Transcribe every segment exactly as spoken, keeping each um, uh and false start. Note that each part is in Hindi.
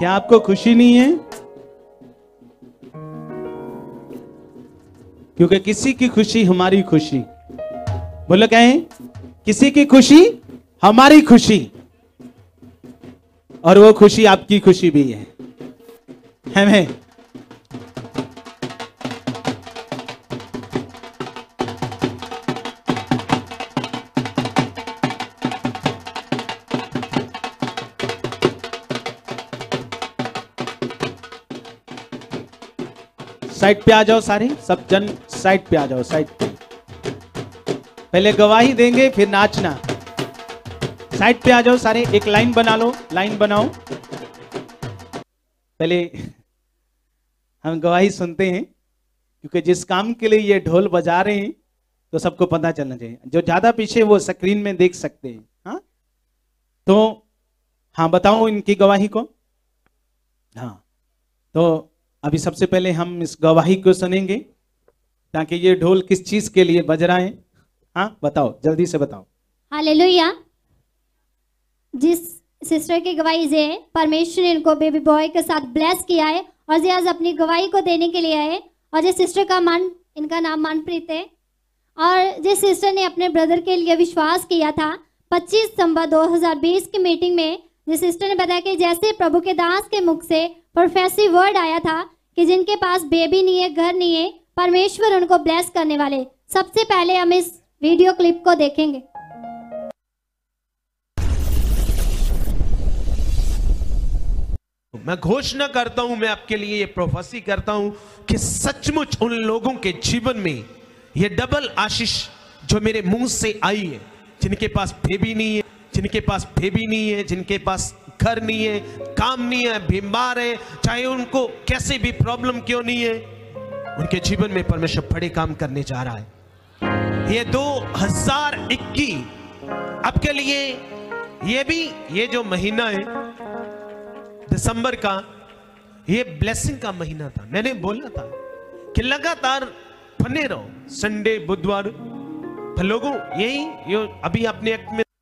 क्या आपको खुशी नहीं है? क्योंकि किसी की खुशी हमारी खुशी। बोलो क्या है? किसी की खुशी हमारी खुशी, और वो खुशी आपकी खुशी भी है। हमें साइड पे आ जाओ, सारे सब जन साइड पे आ जाओ, साइड पे। पहले गवाही देंगे फिर नाचना। साइड पे आ जाओ सारे, एक लाइन बना लो, लाइन बनाओ। पहले हम गवाही सुनते हैं, क्योंकि जिस काम के लिए ये ढोल बजा रहे हैं तो सबको पता चलना चाहिए। जो ज्यादा पीछे वो स्क्रीन में देख सकते हैं। हाँ तो हाँ बताओ इनकी गवाही को। हाँ तो अभी सबसे पहले हम इस गवाही को सुनेंगे, ताकि ये ढोल किस चीज के लिए बज रहा है। हाँ बताओ, जल्दी से बताओ। हालेलुया। जिस सिस्टर की गवाही से परमेश्वर ने इनको बेबी बॉय के साथ ब्लेस किया है, और जी आज अपनी गवाही को देने के लिए आए। और जिस सिस्टर का मन, इनका नाम मनप्रीत है, और जिस सिस्टर ने अपने ब्रदर के लिए विश्वास किया था पच्चीस दिसंबर दो हज़ार बीस की मीटिंग में, जिस सिस्टर ने बताया कि जैसे प्रभु के दास के मुख से प्रोफेसी वर्ड आया था कि जिनके पास बेबी नहीं है, घर नहीं है, परमेश्वर उनको ब्लेस करने वाले। सबसे पहले हम इस वीडियो क्लिप को देखेंगे। मैं घोषणा करता हूं, मैं आपके लिए ये प्रोफेसी करता हूं कि सचमुच उन लोगों के जीवन में ये डबल आशीष जो मेरे मुंह से आई है, जिनके पास बेबी नहीं है, जिनके पास बेबी नहीं है, जिनके पास घर नहीं है, काम नहीं है, बीमार है, चाहे उनको कैसे भी प्रॉब्लम क्यों नहीं है, उनके जीवन में परमेश्वर बड़े काम करने जा रहा है। ये दो हज़ार इक्कीस आपके लिए, ये भी ये जो महीना है दिसंबर का, ये ब्लेसिंग का महीना था। मैंने बोला था कि लगातार बने रहो, संडे बुधवार लोगों, यही यो अभी अपने एक में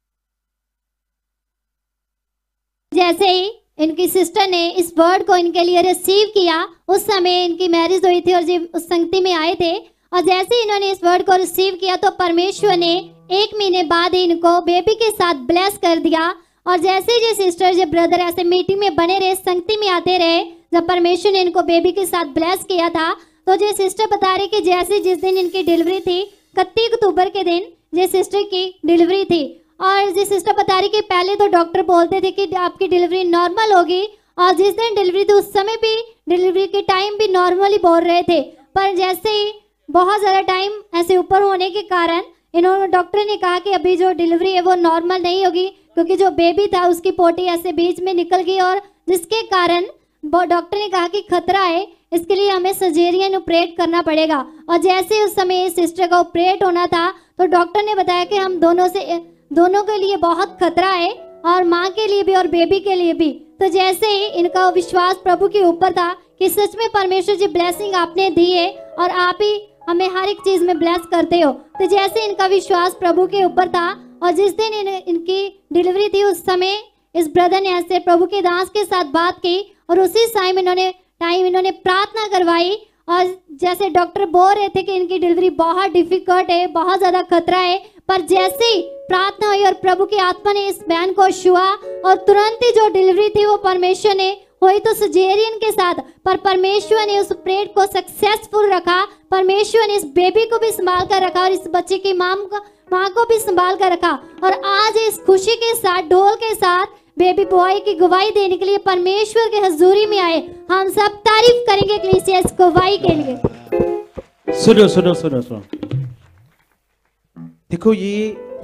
जैसे ही इनकी सिस्टर ने इस वर्ड को इनके लिए रिसीव किया, उस समय इनकी मैरिज हुई थी और जी उस संगति में आए थे। और जैसे ही इन्होंने इस वर्ड को रिसीव किया तो परमेश्वर ने एक महीने बाद ही इनको बेबी के साथ ब्लेस कर दिया। और जैसे जो सिस्टर जो ब्रदर ऐसे मीटिंग में बने रहे, संगति में आते रहे, जब परमेश्वर ने इनको बेबी के साथ ब्लेस किया था, तो जो सिस्टर बता रही कि जैसे जिस दिन इनकी डिलीवरी थी, इकतीस अक्टूबर के दिन ये सिस्टर की डिलीवरी थी। और जिस सिस्टर बता रही कि पहले तो डॉक्टर बोलते थे कि आपकी डिलीवरी नॉर्मल होगी, और जिस दिन डिलीवरी थी उस समय भी डिलीवरी के टाइम भी नॉर्मल ही बोल रहे थे। पर जैसे ही बहुत ज़्यादा टाइम ऐसे ऊपर होने के कारण इन्होंने, डॉक्टर ने कहा कि अभी जो डिलीवरी है वो नॉर्मल नहीं होगी, क्योंकि जो बेबी था उसकी पोटी ऐसे बीच में निकल गई, और जिसके कारण डॉक्टर ने कहा कि खतरा है, इसके लिए हमें सर्जेरियन ऑपरेट करना पड़ेगा। और जैसे उस समय सिस्टर का ऑपरेट होना था तो डॉक्टर ने बताया कि हम दोनों से दोनों के लिए बहुत खतरा है, और माँ के लिए भी और बेबी के लिए भी। तो जैसे ही इनका विश्वास प्रभु के ऊपर था कि सच में परमेश्वर जी ब्लेसिंग आपने दी है और आप ही हमें हर एक चीज में ब्लेस करते हो, तो जैसे इनका विश्वास प्रभु के ऊपर था, और जिस दिन इन, इनकी डिलीवरी थी उस समय इस ब्रदर ने ऐसे प्रभु के दास के साथ बात की, और उसी टाइम इन्होंने टाइम इन्होंने प्रार्थना करवाई। और जैसे डॉक्टर बोल रहे थे कि इनकी डिलीवरी बहुत डिफिकल्ट है, बहुत ज़्यादा खतरा है, पर जैसे ही प्रार्थना हुई और प्रभु की आत्मा ने इस बहन को छुआ, और तुरंत ही जो डिलीवरी थी वो परमेश्वर ने हुई तो सर्जेरियन के साथ, पर परमेश्वर ने उस ऑपरेट को सक्सेसफुल रखा। परमेश्वर ने इस बेबी को भी संभाल कर रखा और इस बच्चे की माँ को माँ को भी संभाल कर रखा। और आज इस खुशी के साथ, ढोल के साथ बेबी बॉय की गवाही देने के लिए परमेश्वर के हजूरी में आए। हम सब तारीफ करेंगे कलीसिया इस गवाही के लिए। सुनो सुनो सुनो सुनो, देखो ये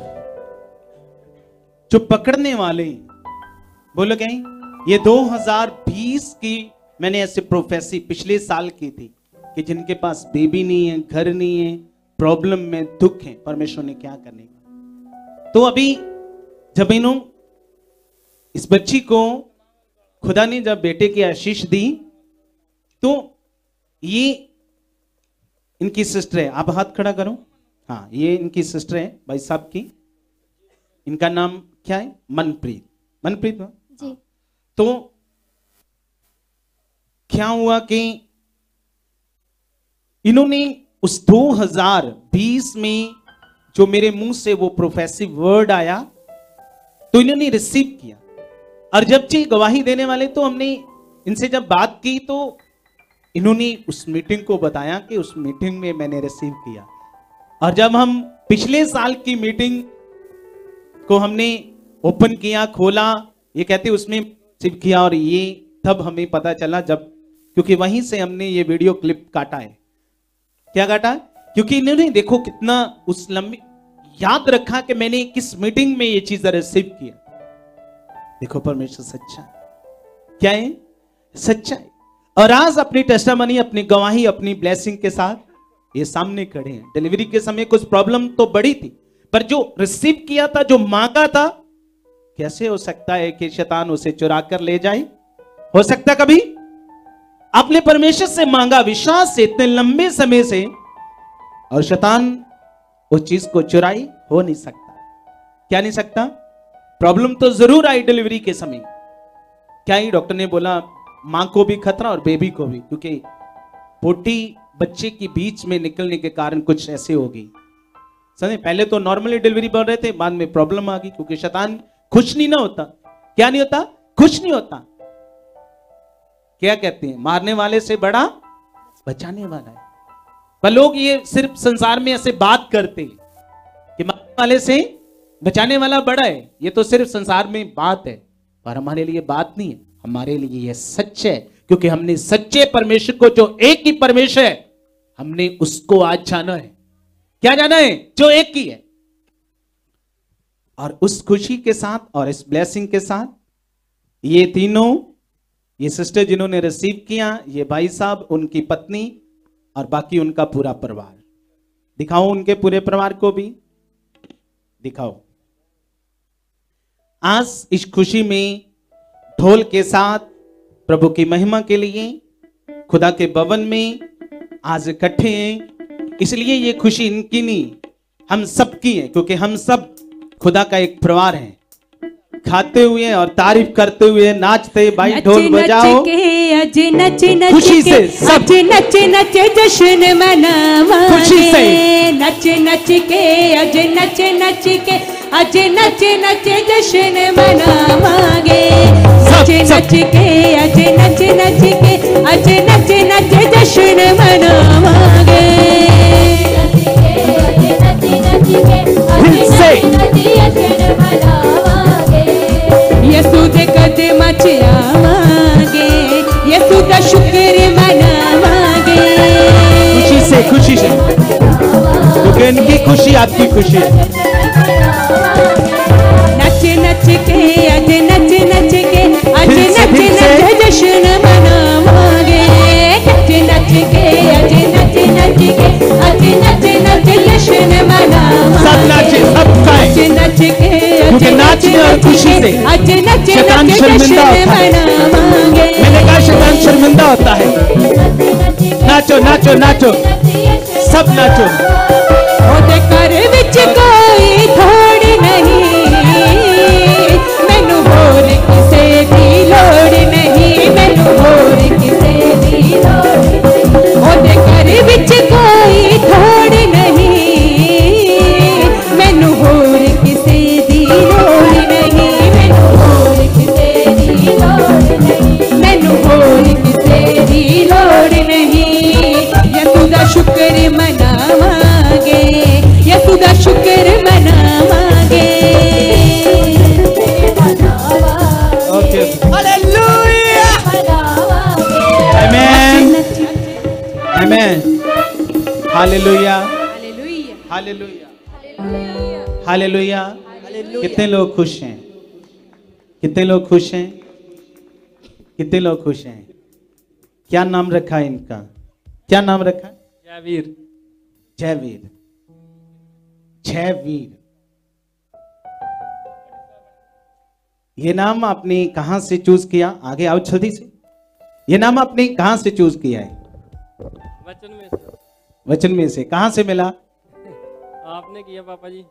जो पकड़ने वाले, बोलो कहीं, ये दो हज़ार बीस की मैंने ऐसे प्रोफेसी पिछले साल की थी कि जिनके पास बेबी नहीं है, घर नहीं है, प्रॉब्लम में दुख है, परमेश्वर ने क्या करने का। तो अभी जब इन्हों इस बच्ची को खुदा ने जब बेटे की आशीष दी, तो ये इनकी सिस्टर है। आप हाथ खड़ा करो। हाँ, ये इनकी सिस्टर है भाई साहब की। इनका नाम क्या है? मनप्रीत। मनप्रीत जी। तो क्या हुआ कि इन्होंने उस दो हज़ार बीस में जो मेरे मुंह से वो प्रोफेसिव वर्ड आया तो इन्होंने रिसीव किया। और जब जी गवाही देने वाले तो हमने इनसे जब बात की तो इन्होंने उस मीटिंग को बताया कि उस मीटिंग में मैंने रिसीव किया। और जब हम पिछले साल की मीटिंग को हमने ओपन किया, खोला, ये कहते उसमें रिसीव किया, और ये तब हमें पता चला जब, क्योंकि वहीं से हमने ये वीडियो क्लिप काटा है। क्या काटा? क्योंकि इन्होंने देखो कितना उस लंबी याद रखा कि मैंने किस मीटिंग में ये चीज रिसीव किया। देखो परमेश्वर सच्चा है। क्या है? सच्चा है। और आज अपनी टेस्टामनी, अपनी गवाही, अपनी ब्लेसिंग के साथ ये सामने खड़े हैं। डिलीवरी के समय कुछ प्रॉब्लम तो बड़ी थी, पर जो रिसीव किया था, जो मांगा था, कैसे हो सकता है कि शैतान उसे चुरा कर ले जाए? हो सकता कभी? आपने परमेश्वर से मांगा विश्वास से इतने लंबे समय से, और शैतान उस चीज को चुराई? हो नहीं सकता। क्या नहीं सकता? प्रॉब्लम तो जरूर आई डिलीवरी के समय। क्या ही डॉक्टर ने बोला मां को भी खतरा और बेबी को भी, क्योंकि पोटी बच्चे के बीच में निकलने के कारण कुछ ऐसे हो गई। समझे? पहले तो नॉर्मली डिलीवरी बोल रहे थे, बाद में प्रॉब्लम आ गई, क्योंकि शैतान खुश नहीं ना होता। क्या नहीं होता? खुश नहीं होता। क्या कहते हैं? मारने वाले से बड़ा बचाने वाला है। पर लोग ये सिर्फ संसार में ऐसे बात करते हैं कि मारने वाले से बचाने वाला बड़ा है। ये तो सिर्फ संसार में बात है, पर हमारे लिए बात नहीं है। हमारे लिए यह सच है, क्योंकि हमने सच्चे परमेश्वर को, जो एक ही परमेश्वर है, हमने उसको आज जाना है। क्या जाना है? जो एक ही है। और उस खुशी के साथ और इस ब्लेसिंग के साथ ये तीनों, ये सिस्टर जिन्होंने रिसीव किया, ये भाई साहब, उनकी पत्नी और बाकी उनका पूरा परिवार, दिखाओ उनके पूरे परिवार को भी दिखाओ। आज इस खुशी में ढोल के साथ प्रभु की महिमा के लिए खुदा के भवन में आज इकट्ठे हैं। इसलिए ये खुशी इनकी नहीं, हम सबकी है, क्योंकि हम सब खुदा का एक परिवार है। खाते हुए और तारीफ करते हुए नाचते, भाई ढोल बजाओ, अज नच नच खुशी से सब अज नच नच जश्न मनावांगे, खुशी से नच नच के अज नच नच के अज नच नच जश्न मनावांगे, नच नच के अज नच नच के अज नच नच जश्न मनावांगे, यसू दे कदमां च आवांगे, यसू दा शुक्र मनावांगे, खुशी से, खुशी से, क्योंकि इनकी खुशी आपकी खुशी है। नच नच के अज नच नच के अज नच नच जश्न मनावांगे, नच नच के अज नच नच के अज नच नच जश्न मनावांगे, सब नाचे, सब खाएं, नच नच के क्योंकि नाचने और खुशी से अज नच शैतान नच शर्मिंदा जश्न होता है। मनावांगे, मैंने कहा शैतान शर्मिंदा होता है। नाचो नाचो नाचो, सब नाचो। ओदे घर विच कोई थोड़ नहीं, मैनू होर किसे दी लोड़ नहीं, मैनू होर किसे दी लोड़ नहीं, ओदे घर विच कोई थोड़ नहीं, मैनू होर किसे दी लोड़ नहीं, मैनू होर किसे दी लोड़ नहीं, मैनू होर किसे दी लोड़ नहीं, यसू दा शुक्र मनावांगे, यसू दा शुक्र मनावांगे, ओके, हालेलुया, आमेन, आमेन, हालेलुया, हालेलुया, हालेलुया। कितने लोग खुश हैं? कितने लोग खुश हैं? कितने लोग खुश हैं? क्या नाम रखा है इनका? क्या नाम रखा? जयवीर। जयवीर, जयवीर। ये नाम आपने कहां से चूज किया? आगे आओ जल्दी से। ये नाम आपने कहां से चूज किया है? वचन में से। वचन में से। कहां से मिला? आपने किया पापा जी।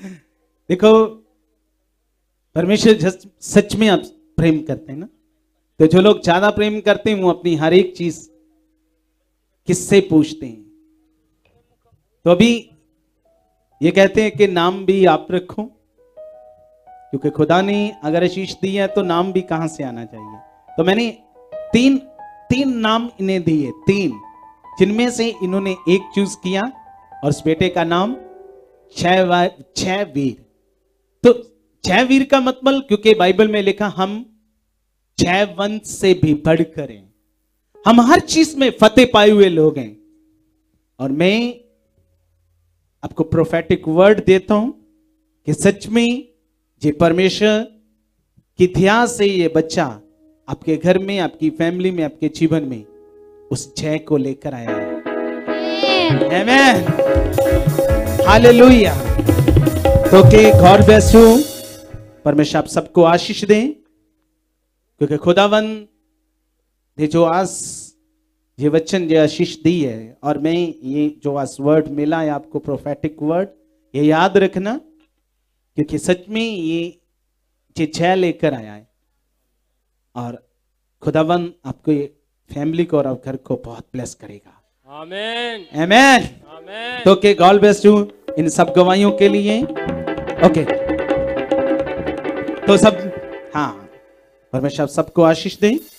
देखो परमेश्वर सच में आप प्रेम करते हैं ना, तो जो लोग ज्यादा प्रेम करते हैं वो अपनी हर एक चीज किससे पूछते हैं। तो अभी ये कहते हैं कि नाम भी आप रखो, क्योंकि खुदा ने अगर आशीष दी है तो नाम भी कहां से आना चाहिए। तो मैंने तीन तीन नाम इन्हें दिए, तीन, जिनमें से इन्होंने एक चूज किया और उस बेटे का नाम छह छह वीर। तो छह वीर का मतलब, क्योंकि बाइबल में लिखा हम छह वंश से भी बढ़कर हैं, हम हर चीज में फतेह पाए हुए लोग हैं। और मैं आपको प्रोफेटिक वर्ड देता हूं कि सच में ये परमेश्वर की ध्यान से ये बच्चा आपके घर में, आपकी फैमिली में, आपके जीवन में उस जय को लेकर आया है। आमेन, हालेलुया। तो के गॉड ब्लेस यू, परमेश्वर आप सबको आशीष दें, क्योंकि खुदावन ने जो आज ये वचन, ये आशीष दी है, और मैं ये जो आज वर्ड मिला है आपको, प्रोफेटिक वर्ड, ये याद रखना, क्योंकि सच में ये ये जय लेकर आया है। और खुदावन आपको, ये फैमिली को और आप घर को बहुत ब्लेस करेगा। आमेन, आमेन, आमेन। तो के गॉड ब्लेस यू इन सब गवाहियों के लिए। ओके, तो सब, हाँ, परमेश्वर सबको आशीष दें।